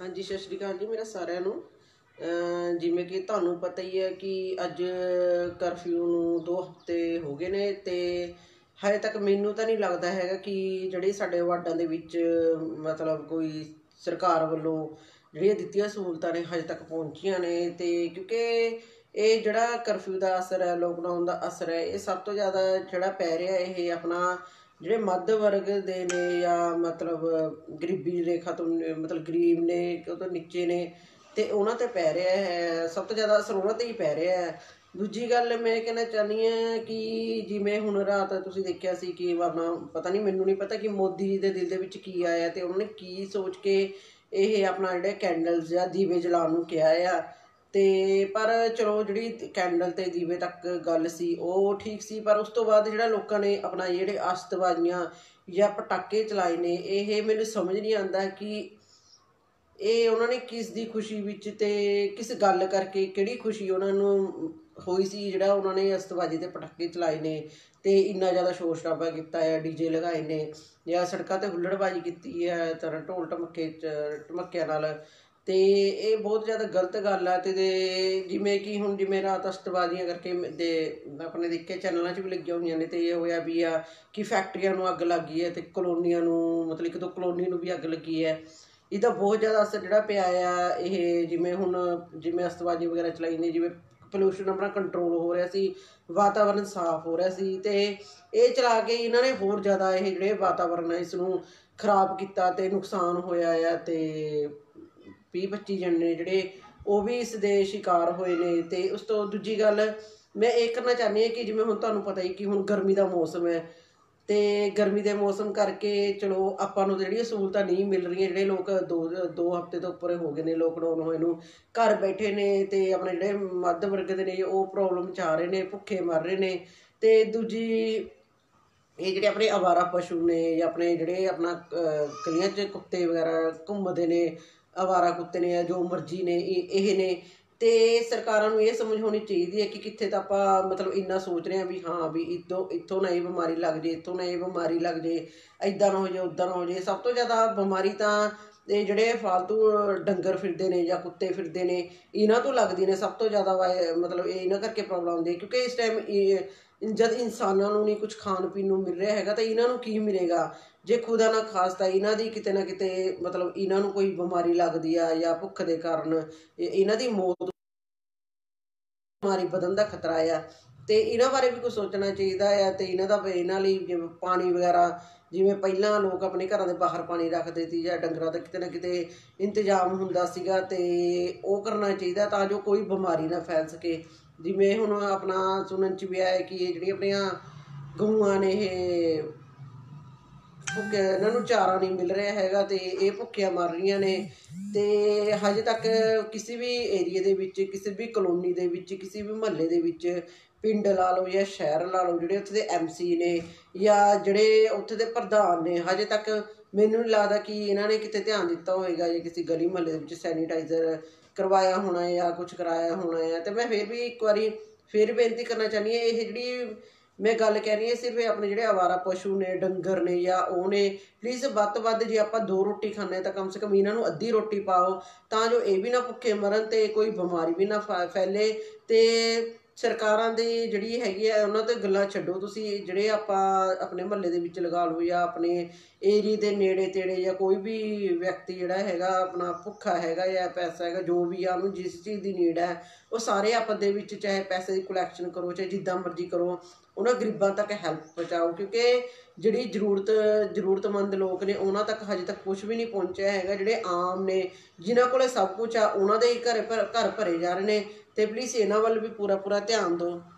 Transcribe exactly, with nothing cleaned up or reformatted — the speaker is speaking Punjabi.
हाँ जी, सत श्री अकाल जी मेरा सारिਆਂ ਨੂੰ। ਜਿਵੇਂ ਕਿ ਤੁਹਾਨੂੰ ਪਤਾ ਹੀ ਹੈ ਕਿ ਅੱਜ ਕਰਫਿਊ ਨੂੰ ਦੋ ਹਫ਼ਤੇ ਹੋ ਗਏ ਨੇ ਤੇ ਹਜੇ ਤੱਕ ਮੈਨੂੰ ਤਾਂ ਨਹੀਂ ਲੱਗਦਾ ਹੈਗਾ ਕਿ ਜਿਹੜੇ ਸਾਡੇ ਵਾਰਡਾਂ ਦੇ ਵਿੱਚ ਮਤਲਬ ਕੋਈ ਸਰਕਾਰ ਵੱਲੋਂ ਜਿਹੜੀਆਂ ਦਿੱਤੀਆਂ ਸਹੂਲਤਾਂ ਨੇ ਹਜੇ ਤੱਕ ਪਹੁੰਚੀਆਂ ਨੇ। ਤੇ ਕਿਉਂਕਿ ਇਹ ਜਿਹੜਾ ਕਰਫਿਊ ਦਾ ਅਸਰ ਹੈ, ਲੋਕਡਾਊਨ ਦਾ ਅਸਰ ਹੈ, ਇਹ ਸਭ ਤੋਂ ਜ਼ਿਆਦਾ ਜਿਹੜਾ ਪੈ ਰਿਹਾ ਇਹ ਆਪਣਾ ਜਿਹੜੇ ਮੱਧ ਵਰਗ ਦੇ ਨੇ ਜਾਂ ਮਤਲਬ ਗਰੀਬੀ ਰੇਖਾ ਤੋਂ ਮਤਲਬ ਗਰੀਬ ਨੇ ਉਹ ਤੋਂ ਨੀਚੇ ਨੇ ਤੇ ਉਹਨਾਂ ਤੇ ਪੈ ਰਿਹਾ ਹੈ। ਸਭ ਤੋਂ ਜ਼ਿਆਦਾ ਅਸਰ ਉਹਨਾਂ ਤੇ ਹੀ ਪੈ ਰਿਹਾ ਹੈ। ਦੂਜੀ ਗੱਲ ਮੈਂ ਕਹਿਣਾ ਚਾਹੁੰਦੀ ਹਾਂ ਕਿ ਜਿਵੇਂ ਹੁਣ ਰਾਤ ਤੁਸੀਂ ਦੇਖਿਆ ਸੀ ਕਿ ਆਪਣਾ ਪਤਾ ਨਹੀਂ, ਮੈਨੂੰ ਨਹੀਂ ਪਤਾ ਕਿ ਮੋਦੀ ਜੀ ਦੇ ਦਿਲ ਦੇ ਵਿੱਚ ਕੀ ਆਇਆ ਤੇ ਉਹਨਾਂ ਨੇ ਕੀ ਸੋਚ ਕੇ ਇਹ ਆਪਣਾ ਜਿਹੜੇ ਕੈਂਡਲਸ ਜਾਂ ਦੀਵੇ ਜਲਾਉਣ ਨੂੰ ਕਿਹਾ ਆ। ਤੇ ਪਰ ਚਲੋ ਜਿਹੜੀ ਕੈਂਡਲ ਤੇ ਦੀਵੇ ਤੱਕ ਗੱਲ ਸੀ ਉਹ ਠੀਕ ਸੀ, ਪਰ ਉਸ ਤੋਂ ਬਾਅਦ ਜਿਹੜਾ ਲੋਕਾਂ ਨੇ ਆਪਣਾ ਜਿਹੜੇ ਆਤਿਸ਼ਬਾਜ਼ੀਆਂ ਜਾਂ ਪਟਾਕੇ ਚਲਾਏ ਨੇ ਇਹ ਮੈਨੂੰ ਸਮਝ ਨਹੀਂ ਆਉਂਦਾ ਕਿ ਇਹ ਉਹਨਾਂ ਨੇ ਕਿਸ ਦੀ ਖੁਸ਼ੀ ਵਿੱਚ ਤੇ ਕਿਸ ਗੱਲ ਕਰਕੇ ਕਿਹੜੀ ਖੁਸ਼ੀ ਉਹਨਾਂ ਨੂੰ ਹੋਈ ਸੀ ਜਿਹੜਾ ਉਹਨਾਂ ਨੇ ਆਤਿਸ਼ਬਾਜ਼ੀ ਦੇ ਪਟਾਕੇ ਚਲਾਏ ਨੇ ਤੇ ਇੰਨਾ ਜ਼ਿਆਦਾ ਸ਼ੋਰ ਸ਼ਰਾਬਾ ਕੀਤਾ ਹੈ, ਡੀਜੇ ਲਗਾਏ ਨੇ ਜਾਂ ਸੜਕਾਂ ਤੇ ਹੁੱਲੜਬਾਜ਼ੀ ਕੀਤੀ ਹੈ ਤਰ੍ਹਾਂ ਢੋਲ ਢਮੱਕੇ ਚ ਢਮੱਕਿਆਂ ਨਾਲ। ਤੇ ਇਹ ਬਹੁਤ ਜ਼ਿਆਦਾ ਗਲਤ ਗੱਲ ਆ। ਤੇ ਜਿਵੇਂ ਕਿ ਹੁਣ ਜਿਵੇਂ ਰਾਤ ਆਤਿਸ਼ਬਾਜ਼ੀਆਂ ਕਰਕੇ ਦੇ ਆਪਣੇ ਦੇਖੇ ਚੈਨਲਾਂ 'ਚ ਵੀ ਲੱਗੀਆਂ ਹੋਈਆਂ ਨੇ ਤੇ ਇਹ ਹੋਇਆ ਵੀ ਆ ਕਿ ਫੈਕਟਰੀਆਂ ਨੂੰ ਅੱਗ ਲੱਗ ਗਈ ਹੈ ਤੇ ਕਲੋਨੀਆਂ ਨੂੰ ਮਤਲਬ ਇੱਕ ਦੋ ਕਲੋਨੀ ਨੂੰ ਵੀ ਅੱਗ ਲੱਗੀ ਹੈ। ਇਹਦਾ ਬਹੁਤ ਜ਼ਿਆਦਾ ਅਸਰ ਜਿਹੜਾ ਪਿਆ ਆ ਇਹ ਜਿਵੇਂ ਹੁਣ ਜਿਵੇਂ ਆਤਿਸ਼ਬਾਜ਼ੀ ਵਗੈਰਾ ਚਲਾਈ ਨੇ, ਜਿਵੇਂ ਪੋਲਿਊਸ਼ਨ ਆਪਣਾ ਕੰਟਰੋਲ ਹੋ ਰਿਹਾ ਸੀ, ਵਾਤਾਵਰਨ ਸਾਫ਼ ਹੋ ਰਿਹਾ ਸੀ ਤੇ ਇਹ ਚਲਾ ਕੇ ਇਹਨਾਂ ਨੇ ਹੋਰ ਜ਼ਿਆਦਾ ਇਹ ਜਿਹੜੇ ਵਾਤਾਵਰਨ ਹੈ ਇਸ ਨੂੰ ਖਰਾਬ ਕੀਤਾ ਤੇ ਨੁਕਸਾਨ ਹੋਇਆ ਆ। ਤੇ ਵੀਹ ਪੱਚੀ ਜਣੇ ਜਿਹੜੇ ਉਹ ਵੀ ਇਸ ਦੇ ਸ਼ਿਕਾਰ ਹੋਏ ਨੇ। ਤੇ ਉਸ ਤੋਂ ਦੂਜੀ ਗੱਲ ਮੈਂ ਇਹ ਕਰਨਾ ਚਾਹੁੰਦੀ ਹਾਂ ਕਿ ਜਿਵੇਂ ਹੁਣ ਤੁਹਾਨੂੰ ਪਤਾ ਹੀ ਕਿ ਹੁਣ ਗਰਮੀ ਦਾ ਮੌਸਮ ਹੈ ਤੇ ਗਰਮੀ ਦੇ ਮੌਸਮ ਕਰਕੇ ਚਲੋ ਆਪਾਂ ਨੂੰ ਜਿਹੜੀਆਂ ਸਹੂਲਤਾਂ ਨਹੀਂ ਮਿਲ ਰਹੀਆਂ, ਜਿਹੜੇ ਲੋਕ ਦੋ ਦੋ ਹਫ਼ਤੇ ਤੋਂ ਉੱਪਰ ਹੋ ਗਏ ਨੇ ਲੋਕਡਾਊਨ ਹੋਏ ਨੂੰ ਘਰ ਬੈਠੇ ਨੇ ਤੇ ਆਪਣੇ ਜਿਹੜੇ ਮੱਧ ਵਰਗ ਦੇ ਨੇ ਉਹ ਪ੍ਰੋਬਲਮ 'ਚ ਆ ਰਹੇ ਨੇ, ਭੁੱਖੇ ਮਰ ਰਹੇ ਨੇ। ਤੇ ਦੂਜੀ ਇਹ ਜਿਹੜੇ ਆਪਣੇ ਅਵਾਰਾ ਪਸ਼ੂ ਨੇ ਜਾਂ ਆਪਣੇ ਜਿਹੜੇ ਆਪਣਾ ਗਲੀਆਂ 'ਚ ਕੁੱਤੇ ਵਗੈਰਾ ਘੁੰਮਦੇ ਨੇ, ਅਵਾਰਾ ਕੁੱਤੇ ਨੇ ਜਾਂ ਜੋ ਮਰਜ਼ੀ ਨੇ ਇਹ ਨੇ। ਤੇ ਸਰਕਾਰਾਂ ਨੂੰ ਇਹ ਸਮਝ ਹੋਣੀ ਚਾਹੀਦੀ ਹੈ ਕਿ ਕਿੱਥੇ ਤਾਂ ਆਪਾਂ ਮਤਲਬ ਇੰਨਾ ਸੋਚ ਰਹੇ ਹਾਂ ਵੀ ਹਾਂ ਵੀ ਇੱਥੋਂ ਇੱਥੋਂ ਨਾ ਇਹ ਬਿਮਾਰੀ ਲੱਗ ਜੇ, ਇੱਥੋਂ ਨਾ ਇਹ ਬਿਮਾਰੀ ਲੱਗ ਜੇ, ਇੱਦਾਂ ਨਾ ਹੋ ਜਾਏ, ਉੱਦਾਂ ਨਾ ਹੋ ਜਾਏ। ਸਭ ਤੋਂ ਜ਼ਿਆਦਾ ਬਿਮਾਰੀ ਤਾਂ ਇਹ ਜਿਹੜੇ ਫਾਲਤੂ ਡੰਗਰ ਫਿਰਦੇ ਨੇ ਜਾਂ ਕੁੱਤੇ ਫਿਰਦੇ ਨੇ ਇਹਨਾਂ ਤੋਂ ਲੱਗਦੀ ਨੇ ਸਭ ਤੋਂ ਜ਼ਿਆਦਾ। ਮਤਲਬ ਇਹ ਇਹਨਾਂ ਕਰਕੇ ਪ੍ਰੋਬਲਮ ਆਉਂਦੀ ਹੈ ਕਿਉਂਕਿ ਇਸ ਟਾਈਮ ਜਦ ਇਨਸਾਨਾਂ ਨੂੰ ਨਹੀਂ ਕੁਝ ਖਾਣ ਪੀਣ ਨੂੰ ਮਿਲ ਰਿਹਾ ਹੈਗਾ ਤਾਂ ਇਹਨਾਂ ਨੂੰ ਕੀ ਮਿਲੇਗਾ। ਜੇ ਖੁਦਾ ਨਾ ਖਾਸਤਾ ਇਹਨਾਂ ਦੀ ਕਿਤੇ ਨਾ ਕਿਤੇ ਮਤਲਬ ਇਹਨਾਂ ਨੂੰ ਕੋਈ ਬਿਮਾਰੀ ਲੱਗਦੀ ਆ ਜਾਂ ਭੁੱਖ ਦੇ ਕਾਰਨ ਇਹਨਾਂ ਦੀ ਮੌਤ ਬਿਮਾਰੀ ਵਧਣ ਦਾ ਖਤਰਾ ਆ ਤੇ ਇਹਨਾਂ ਬਾਰੇ ਵੀ ਕੁਛ ਸੋਚਣਾ ਚਾਹੀਦਾ ਆ। ਤੇ ਇਹਨਾਂ ਦਾ ਇਹਨਾਂ ਲਈ ਜਿਵੇਂ ਪਾਣੀ ਵਗੈਰਾ, ਜਿਵੇਂ ਪਹਿਲਾਂ ਲੋਕ ਆਪਣੇ ਘਰਾਂ ਦੇ ਬਾਹਰ ਪਾਣੀ ਰੱਖਦੇ ਸੀ ਜਾਂ ਡੰਗਰਾਂ ਦਾ ਕਿਤੇ ਨਾ ਕਿਤੇ ਇੰਤਜ਼ਾਮ ਹੁੰਦਾ ਸੀਗਾ ਤੇ ਉਹ ਕਰਨਾ ਚਾਹੀਦਾ ਤਾਂ ਜੋ ਕੋਈ ਬਿਮਾਰੀ ਨਾ ਫੈਲ ਸਕੇ। ਜਿਵੇਂ ਹੁਣ ਆਪਣਾ ਸੁਣਨ 'ਚ ਵੀ ਆਇਆ ਕਿ ਇਹ ਜਿਹੜੀਆਂ ਆਪਣੀਆਂ ਗਊਆਂ ਨੇ ਇਹ ਭੁੱਖੇ ਇਹਨਾਂ ਨੂੰ ਚਾਰਾ ਨਹੀਂ ਮਿਲ ਰਿਹਾ ਹੈਗਾ ਤੇ ਇਹ ਭੁੱਖੀਆਂ ਮਰ ਰਹੀਆਂ ਨੇ। ਤੇ ਹਜੇ ਤੱਕ ਕਿਸੇ ਵੀ ਏਰੀਏ ਦੇ ਵਿੱਚ, ਕਿਸੇ ਵੀ ਕਲੋਨੀ ਦੇ ਵਿੱਚ, ਕਿਸੇ ਵੀ ਮੁਹੱਲੇ ਦੇ ਵਿੱਚ, ਪਿੰਡ ਲਾ ਲਓ ਜਾਂ ਸ਼ਹਿਰ ਲਾ ਲਓ, ਜਿਹੜੇ ਉੱਥੇ ਦੇ ਐਮ ਸੀ ਨੇ ਜਾਂ ਜਿਹੜੇ ਉੱਥੇ ਦੇ ਪ੍ਰਧਾਨ ਨੇ, ਹਜੇ ਤੱਕ ਮੈਨੂੰ ਨਹੀਂ ਲੱਗਦਾ ਕਿ ਇਹਨਾਂ ਨੇ ਕਿਤੇ ਧਿਆਨ ਦਿੱਤਾ ਹੋਏਗਾ ਜਾਂ ਕਿਸੇ ਗਲੀ ਮੁਹੱਲੇ ਦੇ ਵਿੱਚ ਸੈਨੀਟਾਈਜ਼ਰ ਕਰਵਾਇਆ ਹੋਣਾ ਜਾਂ ਕੁਛ ਕਰਾਇਆ ਹੋਣਾ ਹੈ। ਤੇ ਮੈਂ ਫਿਰ ਵੀ ਇੱਕ ਵਾਰੀ ਫਿਰ ਬੇਨਤੀ ਕਰਨਾ ਚਾਹੁੰਦੀ ਹਾਂ, ਇਹ ਜਿਹੜੀ ਮੈਂ ਗੱਲ ਕਹਿ ਰਹੀ ਹਾਂ ਸਿਰਫ ਆਪਣੇ ਜਿਹੜੇ ਅਵਾਰਾ ਪਸ਼ੂ ਨੇ, ਡੰਗਰ ਨੇ ਜਾਂ ਉਹ ਨੇ, ਪਲੀਜ਼ ਵੱਧ ਤੋਂ ਵੱਧ ਜੇ ਆਪਾਂ ਦੋ ਰੋਟੀ ਖਾਂਦੇ ਹਾਂ ਤਾਂ ਕਮ ਸੇ ਕਮ ਇਹਨਾਂ ਨੂੰ ਅੱਧੀ ਰੋਟੀ ਪਾਓ ਤਾਂ ਜੋ ਇਹ ਵੀ ਨਾ ਭੁੱਖੇ ਮਰਨ ਤੇ ਕੋਈ ਬਿਮਾਰੀ ਵੀ ਨਾ ਫੈ ਫੈਲੇ। ਤੇ ਸਰਕਾਰਾਂ ਦੀ ਜਿਹੜੀ ਹੈਗੀ ਆ ਉਹਨਾਂ 'ਤੇ ਗੱਲਾਂ ਛੱਡੋ, ਤੁਸੀਂ ਜਿਹੜੇ ਆਪਾਂ ਆਪਣੇ ਮੁਹੱਲੇ ਦੇ ਵਿੱਚ ਲਗਾ ਲਓ ਜਾਂ ਆਪਣੇ ਏਰੀਏ ਦੇ ਨੇੜੇ ਤੇੜੇ ਜਾਂ ਕੋਈ ਵੀ ਵਿਅਕਤੀ ਜਿਹੜਾ ਹੈਗਾ ਆਪਣਾ ਭੁੱਖਾ ਹੈਗਾ ਜਾਂ ਪੈਸਾ ਹੈਗਾ, ਜੋ ਵੀ ਆ ਉਹਨੂੰ ਜਿਸ ਚੀਜ਼ ਦੀ ਨੀਡ ਹੈ ਉਹ ਸਾਰੇ ਆਪਸ ਦੇ ਵਿੱਚ ਚਾਹੇ ਪੈਸੇ ਦੀ ਕਲੈਕਸ਼ਨ ਕਰੋ ਚਾਹੇ ਜਿੱਦਾਂ ਮਰਜ਼ੀ ਕਰੋ, ਉਹਨਾਂ ਗਰੀਬਾਂ ਤੱਕ ਹੈਲਪ ਪਹੁੰਚਾਓ। ਕਿਉਂਕਿ ਜਿਹੜੀ ਜ਼ਰੂਰਤ ਜ਼ਰੂਰਤਮੰਦ ਲੋਕ ਨੇ ਉਹਨਾਂ ਤੱਕ ਹਜੇ ਤੱਕ ਕੁਛ ਵੀ ਨਹੀਂ ਪਹੁੰਚਿਆ ਹੈਗਾ। ਜਿਹੜੇ ਆਮ ਨੇ ਜਿਨ੍ਹਾਂ ਕੋਲ ਸਭ ਕੁਛ ਆ ਉਹਨਾਂ ਦੇ ਹੀ ਘਰ ਘਰ ਭਰੇ ਜਾ ਰਹੇ ਨੇ। ਤੇ ਪਲੀਜ਼ ਇਹਨਾਂ ਵੱਲ ਵੀ ਪੂਰਾ ਪੂਰਾ ਧਿਆਨ ਦਿਓ।